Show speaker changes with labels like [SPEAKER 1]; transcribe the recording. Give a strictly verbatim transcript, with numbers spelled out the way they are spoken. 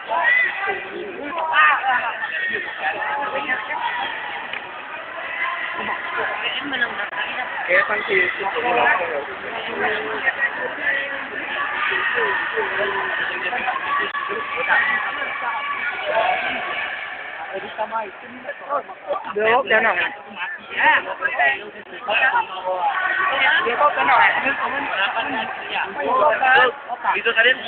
[SPEAKER 1] Kaya pang sisi ko wala ko. Được cho nó. Được có cái nào? Dito ka rin.